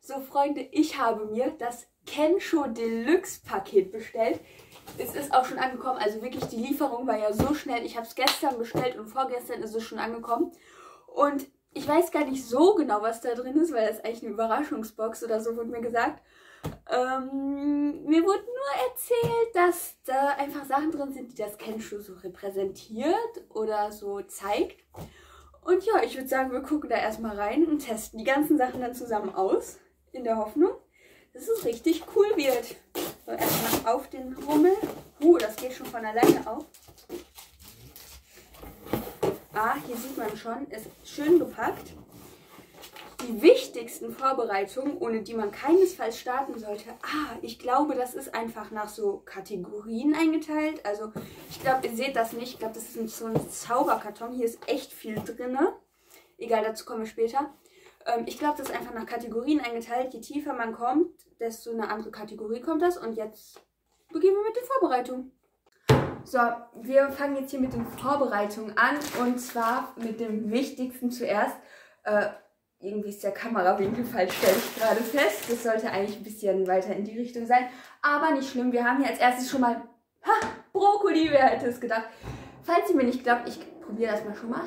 So Freunde, ich habe mir das Kensho Deluxe Paket bestellt. Es ist auch schon angekommen, also wirklich die Lieferung war ja so schnell. Ich habe es gestern bestellt und vorgestern ist es schon angekommen. Und ich weiß gar nicht so genau, was da drin ist, weil das ist eigentlich eine Überraschungsbox oder so, wurde mir gesagt. Mir wurde nur erzählt, dass da einfach Sachen drin sind, die das Kensho so repräsentiert oder so zeigt. Und ja, ich würde sagen, wir gucken da erstmal rein und testen die ganzen Sachen dann zusammen aus. In der Hoffnung, dass es richtig cool wird. So, erstmal auf den Rummel. Das geht schon von alleine auf. Hier sieht man schon, es ist schön gepackt. Die wichtigsten Vorbereitungen, ohne die man keinesfalls starten sollte. Ich glaube, das ist einfach nach so Kategorien eingeteilt. Also, ich glaube, ihr seht das nicht. Ich glaube, das ist so ein Zauberkarton. Hier ist echt viel drin. Egal, dazu kommen wir später. Ich glaube, das ist einfach nach Kategorien eingeteilt. Je tiefer man kommt, desto eine andere Kategorie kommt das. Und jetzt beginnen wir mit den Vorbereitungen. So, wir fangen jetzt hier mit den Vorbereitungen an. Und zwar mit dem Wichtigsten zuerst. Irgendwie ist der Kamerawinkel falsch, stelle ich gerade fest. Das sollte eigentlich ein bisschen weiter in die Richtung sein. Aber nicht schlimm, wir haben hier als erstes schon mal Brokkoli, wer hätte es gedacht. Falls ihr mir nicht glaubt, ich probiere das mal schon mal.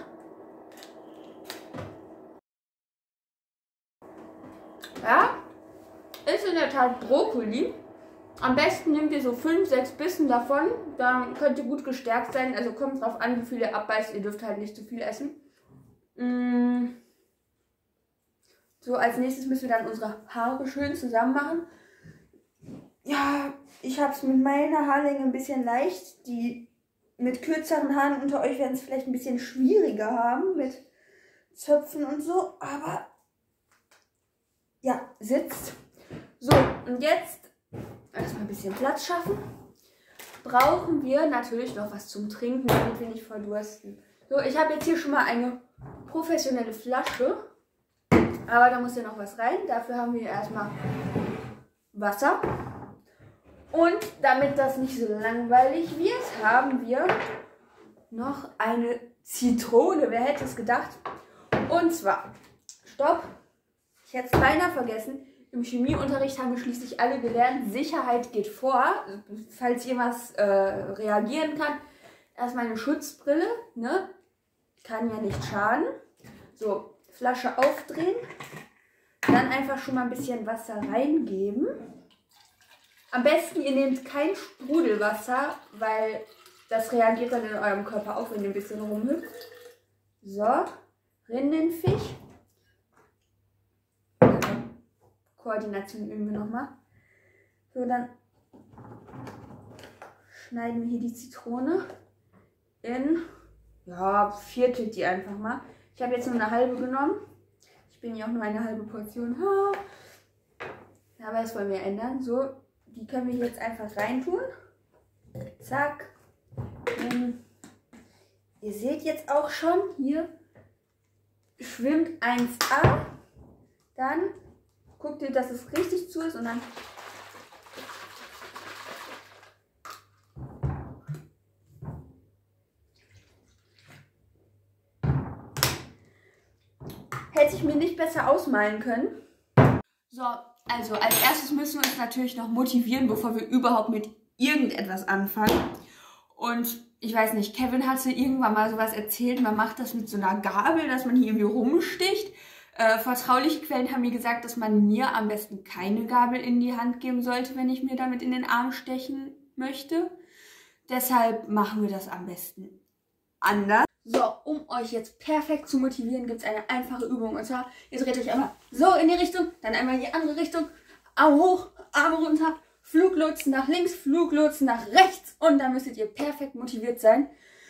Ja, ist in der Tat Brokkoli. Am besten nehmt ihr so 5, 6 Bissen davon. Dann könnt ihr gut gestärkt sein. Also kommt drauf an, wie viel ihr abbeißt. Ihr dürft halt nicht zu viel essen. So, als nächstes müssen wir dann unsere Haare schön zusammen machen. Ja, ich habe es mit meiner Haarlänge ein bisschen leicht. Die mit kürzeren Haaren unter euch werden es vielleicht ein bisschen schwieriger haben mit Zöpfen und so. Aber ja, sitzt. So, und jetzt erstmal ein bisschen Platz schaffen. Brauchen wir natürlich noch was zum Trinken, damit wir nicht verdursten. So, ich habe jetzt hier schon mal eine professionelle Flasche. Aber da muss ja noch was rein. Dafür haben wir erstmal Wasser. Und damit das nicht so langweilig wird, haben wir noch eine Zitrone. Wer hätte es gedacht? Und zwar, stopp, ich hätte es beinahe vergessen. Im Chemieunterricht haben wir schließlich alle gelernt, Sicherheit geht vor. Falls jemand reagieren kann, erstmal eine Schutzbrille, ne? Kann ja nicht schaden. So. Flasche aufdrehen, dann einfach schon mal ein bisschen Wasser reingeben. Am besten, ihr nehmt kein Sprudelwasser, weil das reagiert dann in eurem Körper auch, wenn ihr ein bisschen rumhüpft. So, Rindenfisch. Koordination üben wir nochmal. So, dann schneiden wir hier die Zitrone in, viertelt die einfach mal. Ich habe jetzt nur eine halbe genommen. Ich bin ja auch nur eine halbe Portion. Aber das wollen wir ändern. So, die können wir jetzt einfach reintun. Zack. Ihr seht jetzt auch schon, hier schwimmt 1A. Dann guckt ihr, dass es richtig zu ist und dann hätte ich mir nicht besser ausmalen können. So, also als erstes müssen wir uns natürlich noch motivieren, bevor wir überhaupt mit irgendetwas anfangen. Und ich weiß nicht, Kevin hatte irgendwann mal sowas erzählt, man macht das mit so einer Gabel, dass man hier irgendwie rumsticht. Vertrauliche Quellen haben mir gesagt, dass man mir am besten keine Gabel in die Hand geben sollte, wenn ich mir damit in den Arm stechen möchte. Deshalb machen wir das am besten anders. So, um euch jetzt perfekt zu motivieren, gibt es eine einfache Übung. Und zwar, ihr dreht euch einmal so in die Richtung, dann einmal in die andere Richtung. Arme hoch, Arme runter, Fluglotsen nach links, Fluglotsen nach rechts. Und dann müsstet ihr perfekt motiviert sein.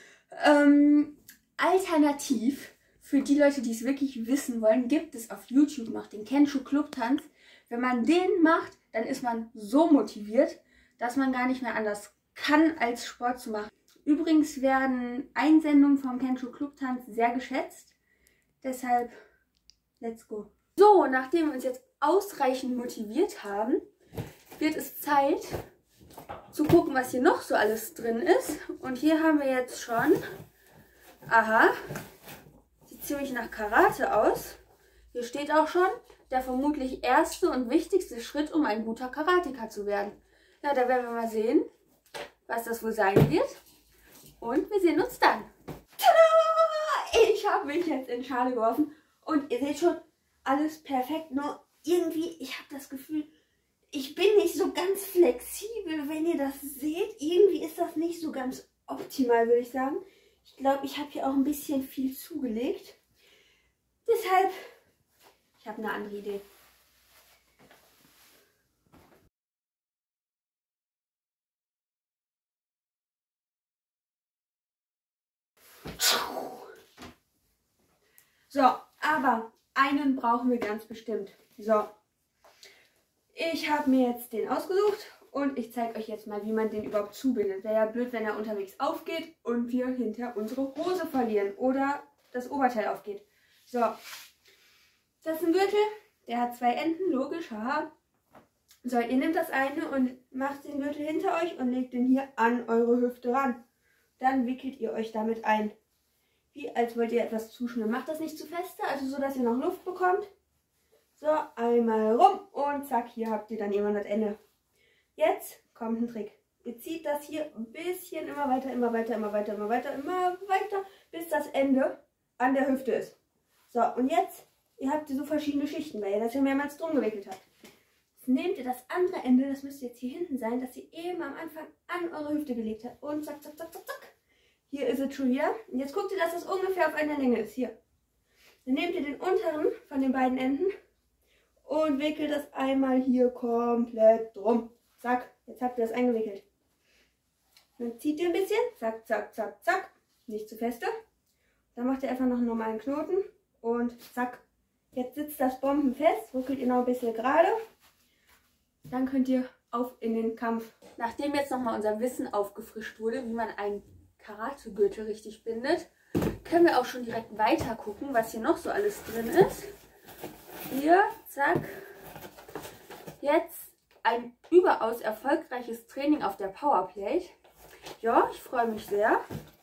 Alternativ, für die Leute, die es wirklich wissen wollen, gibt es auf YouTube noch den Kensho Clubtanz. Wenn man den macht, dann ist man so motiviert, dass man gar nicht mehr anders kann, als Sport zu machen. Übrigens werden Einsendungen vom Kensho Clubtanz sehr geschätzt. Deshalb, let's go. So, nachdem wir uns jetzt ausreichend motiviert haben, wird es Zeit zu gucken, was hier noch so alles drin ist. Und hier haben wir jetzt schon, sieht ziemlich nach Karate aus. Hier steht auch schon der vermutlich erste und wichtigste Schritt, um ein guter Karateka zu werden. Ja, da werden wir mal sehen, was das wohl sein wird. Und wir sehen uns dann. Tada! Ich habe mich jetzt in Schale geworfen und ihr seht schon, alles perfekt. Nur irgendwie, ich habe das Gefühl, ich bin nicht so ganz flexibel, wenn ihr das seht. Irgendwie ist das nicht so ganz optimal, würde ich sagen. Ich glaube, ich habe hier auch ein bisschen viel zugelegt. Deshalb, ich habe eine andere Idee. So, aber einen brauchen wir ganz bestimmt. So, ich habe mir jetzt den ausgesucht und ich zeige euch jetzt mal, wie man den überhaupt zubindet. Wäre ja blöd, wenn er unterwegs aufgeht und wir hinter unsere Hose verlieren oder das Oberteil aufgeht. So, das ist ein Gürtel, der hat 2 Enden, logisch, haha. So, ihr nehmt das eine und macht den Gürtel hinter euch und legt den hier an eure Hüfte ran. Dann wickelt ihr euch damit ein. Wie als wollt ihr etwas zuschnüren. Macht das nicht zu feste, also so, dass ihr noch Luft bekommt. So, einmal rum und zack, hier habt ihr dann irgendwann das Ende. Jetzt kommt ein Trick. Ihr zieht das hier ein bisschen immer weiter, immer weiter, immer weiter, immer weiter, immer weiter, bis das Ende an der Hüfte ist. So, und jetzt, ihr habt so verschiedene Schichten, weil ihr das ja mehrmals drum gewickelt habt. Jetzt nehmt ihr das andere Ende, das müsste jetzt hier hinten sein, das ihr eben am Anfang an eure Hüfte gelegt habt. Und zack, zack, zack, zack, zack. Hier ist es schon wieder. Und jetzt guckt ihr, dass das ungefähr auf einer Länge ist. Hier. Dann nehmt ihr den unteren von den beiden Enden und wickelt das einmal hier komplett drum. Zack, jetzt habt ihr das eingewickelt. Dann zieht ihr ein bisschen. Zack, zack, zack, zack. Nicht zu feste. Dann macht ihr einfach noch einen normalen Knoten und zack. Jetzt sitzt das bombenfest. Ruckelt ihr noch ein bisschen gerade. Dann könnt ihr auf in den Kampf. Nachdem jetzt nochmal unser Wissen aufgefrischt wurde, wie man einen Karate-Gürtel richtig bindet, können wir auch schon direkt weiter gucken, was hier noch so alles drin ist. Hier, zack. Jetzt ein überaus erfolgreiches Training auf der Powerplate. Ja, ich freue mich sehr.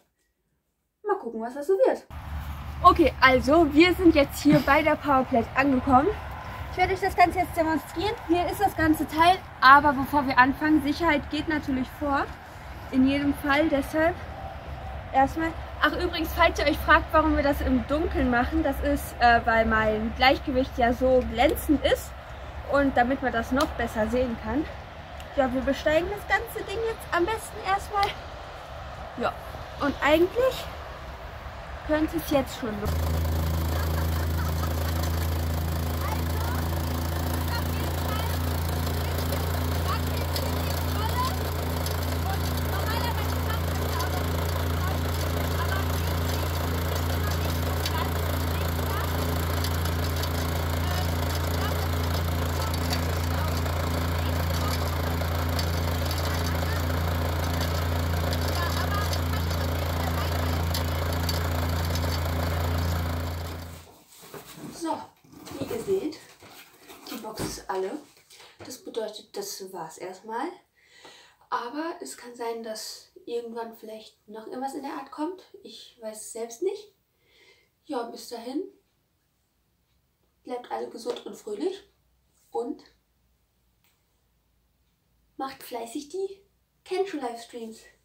Mal gucken, was das so wird. Okay, also wir sind jetzt hier bei der Powerplate angekommen. Ich werde euch das Ganze jetzt demonstrieren. Hier ist das ganze Teil, aber bevor wir anfangen, Sicherheit geht natürlich vor. In jedem Fall, deshalb erstmal. Ach übrigens, falls ihr euch fragt, warum wir das im Dunkeln machen, das ist, weil mein Gleichgewicht ja so glänzend ist und damit man das noch besser sehen kann. Ja, wir besteigen das ganze Ding jetzt am besten erstmal. Ja, und eigentlich könnte es jetzt schon losgehen. So, wie ihr seht, die Box ist alle. Das bedeutet, das war es erstmal. Aber es kann sein, dass irgendwann vielleicht noch irgendwas in der Art kommt. Ich weiß es selbst nicht. Ja, bis dahin. Bleibt alle gesund und fröhlich. Und macht fleißig die Kensho Livestreams.